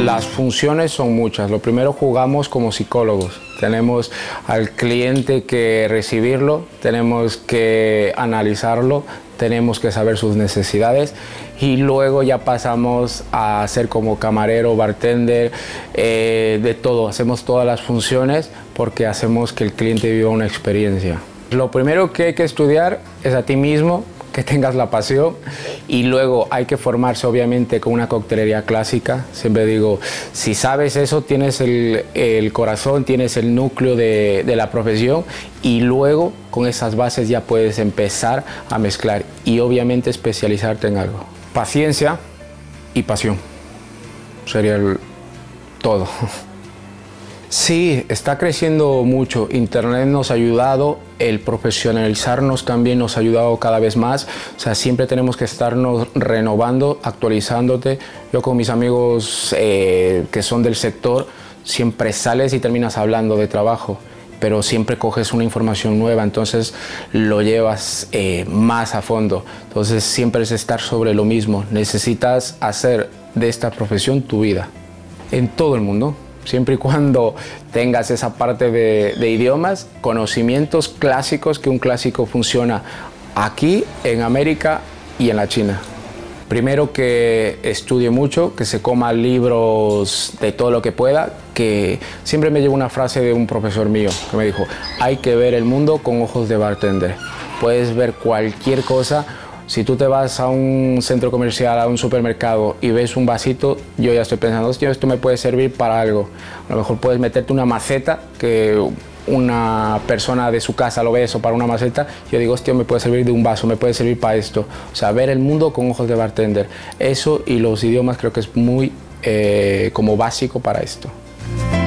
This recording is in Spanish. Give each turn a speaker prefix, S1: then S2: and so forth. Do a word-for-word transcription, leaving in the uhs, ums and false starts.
S1: Las funciones son muchas. Lo primero, jugamos como psicólogos. Tenemos al cliente que recibirlo, tenemos que analizarlo, tenemos que saber sus necesidades y luego ya pasamos a ser como camarero, bartender, eh, de todo. Hacemos todas las funciones porque hacemos que el cliente viva una experiencia. Lo primero que hay que estudiar es a ti mismo, que tengas la pasión, y luego hay que formarse obviamente con una coctelería clásica. Siempre digo, si sabes eso, tienes el, el corazón, tienes el núcleo de, de la profesión, y luego con esas bases ya puedes empezar a mezclar y obviamente especializarte en algo. Paciencia y pasión sería el todo. Sí, está creciendo mucho. Internet nos ha ayudado, el profesionalizarnos también nos ha ayudado cada vez más. O sea, siempre tenemos que estarnos renovando, actualizándote. Yo con mis amigos eh, que son del sector, siempre sales y terminas hablando de trabajo, pero siempre coges una información nueva, entonces lo llevas eh, más a fondo. Entonces siempre es estar sobre lo mismo. Necesitas hacer de esta profesión tu vida, en todo el mundo. Siempre y cuando tengas esa parte de, de idiomas, conocimientos clásicos, que un clásico funciona aquí, en América y en la China. Primero, que estudie mucho, que se coma libros de todo lo que pueda, que siempre me llevo una frase de un profesor mío que me dijo: hay que ver el mundo con ojos de bartender. Puedes ver cualquier cosa. Si tú te vas a un centro comercial, a un supermercado y ves un vasito, yo ya estoy pensando, hostia, esto me puede servir para algo. A lo mejor puedes meterte una maceta, que una persona de su casa lo ve eso para una maceta. Yo digo, hostia, me puede servir de un vaso, me puede servir para esto. O sea, ver el mundo con ojos de bartender. Eso y los idiomas creo que es muy eh, como básico para esto.